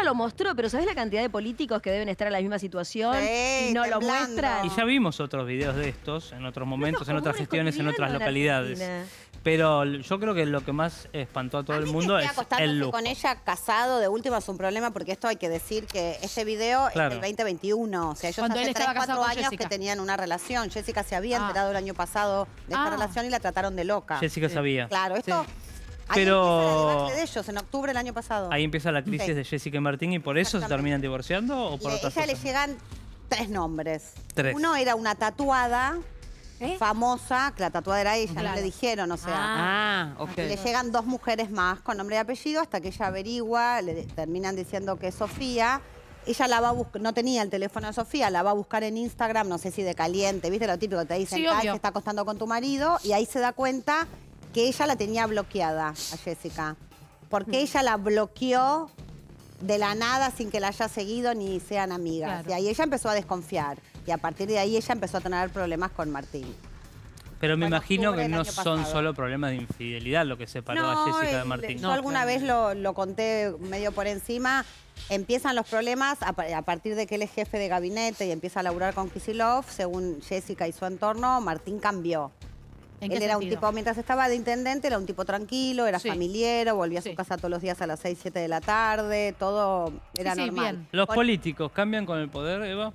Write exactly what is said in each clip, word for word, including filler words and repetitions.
nunca lo mostró, pero ¿sabés la cantidad de políticos que deben estar en la misma situación sí, y no temblando. lo muestran? Y ya vimos otros videos de estos, en otros momentos, en otras gestiones, en otras en localidades. Argentina. Pero yo creo que lo que más espantó a todo A el mí mundo que es esté acostándose el lujo. con ella casado, de última es un problema, porque esto hay que decir que este video Claro. es del veinte veintiuno. O sea, ellos Cuando él hace estaba tres, casado cuatro con años Jessica. que tenían una relación. Jessica se había Ah. enterado el año pasado de esta Ah. relación y la trataron de loca. Jessica sabía. Claro, esto... Ahí Pero- empieza la debacle de ellos, en octubre del año pasado. Ahí empieza la crisis Sí. de Jessica y Martín y por eso se Exactamente. terminan divorciando o por Le- otras ella le cosas. llegan tres nombres. Tres. Uno era una tatuada ¿Eh? famosa, que la tatuada era ella, no Claro. le dijeron, o sea... Ah. Ah, ok. Y le llegan dos mujeres más con nombre y apellido hasta que ella averigua, le de- terminan diciendo que es Sofía. Ella la va a buscar, no tenía el teléfono de Sofía, la va a buscar en Instagram, no sé si de caliente, ¿viste? Lo típico que te dicen, Sí, "Ay, obvio. se está acostando con tu marido", y ahí se da cuenta que ella la tenía bloqueada a Jessica. Porque ella la bloqueó de la nada sin que la haya seguido ni sean amigas. Claro. Y ahí ella empezó a desconfiar. Y a partir de ahí ella empezó a tener problemas con Martín. Pero me Fue en imagino octubre que del no año son pasado. solo problemas de infidelidad lo que separó a Jessica de el- Martín. Yo No, alguna claro. vez lo, lo conté medio por encima. Empiezan los problemas a, pa- a partir de que él es jefe de gabinete y empieza a laburar con Kicillof. Según Jessica y su entorno, Martín cambió. ¿En Él qué era un sentido? tipo, mientras estaba de intendente, era un tipo tranquilo, era Sí. familiero, volvía a su Sí. casa todos los días a las seis, siete de la tarde, todo era Sí, sí, normal. bien. ¿Los Con- políticos cambian con el poder, Eva?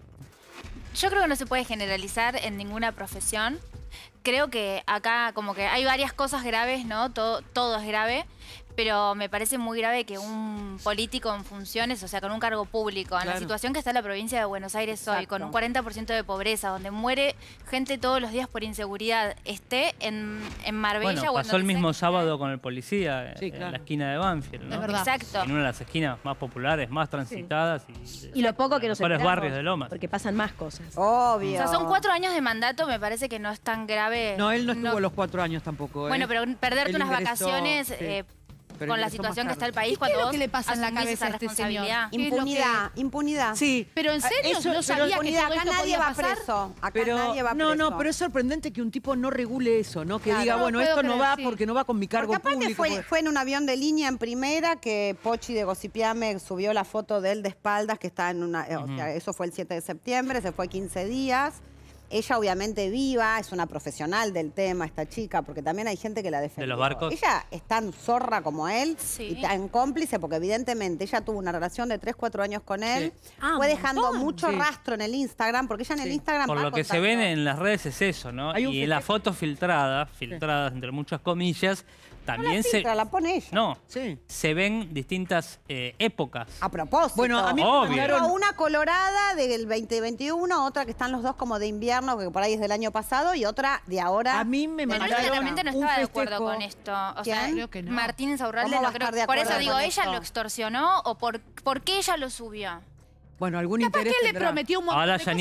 Yo creo que no se puede generalizar en ninguna profesión. Creo que acá como que hay varias cosas graves, ¿no? Todo, todo es grave, pero me parece muy grave que un político en funciones, o sea, con un cargo público, en la Claro. situación que está la provincia de Buenos Aires hoy, Exacto. con un cuarenta por ciento de pobreza, donde muere gente todos los días por inseguridad, esté en, en Marbella Bueno, o en pasó el donde mismo sea. sábado con el policía Sí, en claro. la esquina de Banfield, ¿no? Es verdad. Exacto. En una de las esquinas más populares, más transitadas y, Y lo poco que los nos mejores enteramos, barrios de Lomas. porque pasan más cosas. Obvio. O sea, son cuatro años de mandato, me parece que no es tan grave. No, él no estuvo los cuatro años tampoco. ¿eh? Bueno, pero perderte Él unas ingresó, vacaciones sí, eh, pero con la ingresó más situación que está el tarde. país ¿Y cuando qué es lo vos que le pasa en la asumís cabeza esa a este responsabilidad. señor? Impunidad, impunidad. Sí. ¿Pero en serio? Eso- ¿No pero sabía que Impunidad, todo acá esto nadie podía va pasar? preso. Acá Pero, nadie va no, preso. no, pero es sorprendente que un tipo no regule eso, ¿no? Que Claro. diga, No bueno, puedo esto no creer, va sí. porque no va con mi cargo Porque aparte público. fue, porque- fue en un avión de línea en primera que Pochi de Gossipiame subió la foto de él de espaldas, que está en una... eh, O sea, eso fue el siete de septiembre, se fue quince días. Ella obviamente viva, es una profesional del tema, esta chica, porque también hay gente que la defiende. ¿De los barcos? Ella es tan zorra como él Sí. y tan cómplice, porque evidentemente ella tuvo una relación de tres, cuatro años con él. Ah, fue un dejando montón. mucho Sí. rastro en el Instagram, porque ella en el Sí. Instagram Por va lo que se contando. ven en las redes es eso, ¿no? Hay un Y en las festejo- fotos filtradas, filtradas entre muchas comillas, también se... Filtra, la pone ella. No, Sí. se ven distintas eh, épocas. A propósito. Bueno, a mí me Obvio. mandaron- Pero una colorada del veinte veintiuno, otra que están los dos como de invierno, que por ahí es del año pasado, y otra de ahora. A mí me del Pero año ella mandaron claramente no un estaba de acuerdo festejo. con esto. O sea, ¿Quién? Creo que no. Martín Insaurralde ¿Cómo va no a creo. estar de Por eso acuerdo digo, con ¿ella esto? lo extorsionó o por, por qué ella lo subió? Bueno, algún Capaz que interés él le tendrá. prometió un montón Ahora de ya